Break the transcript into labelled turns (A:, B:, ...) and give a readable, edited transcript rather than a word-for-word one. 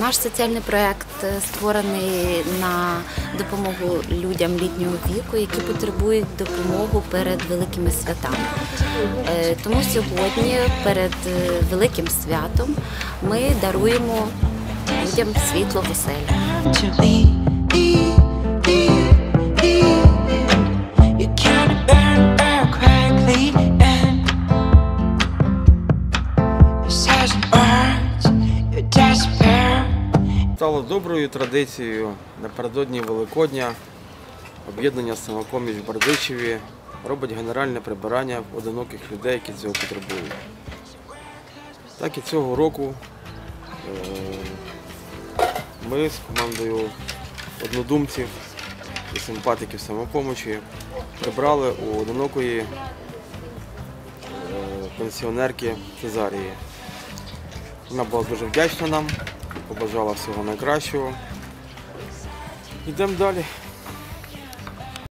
A: Наш соціальний проєкт створений на допомогу людям літнього віку, які потребують допомоги перед великими святами. Тому сьогодні, перед великим святом, ми даруємо людям світло в оселі.
B: Стало доброю традицією напередодні Великодня об'єднання «Самопоміч» в Бердичеві робить генеральне прибирання одиноких людей, які цього потребують. Так і цього року ми з командою однодумців і симпатиків «Самопомочі» прибрали у одинокої пенсіонерки Цезарії. Вона була дуже вдячна нам, побажала всього найкращого. Йдемо далі.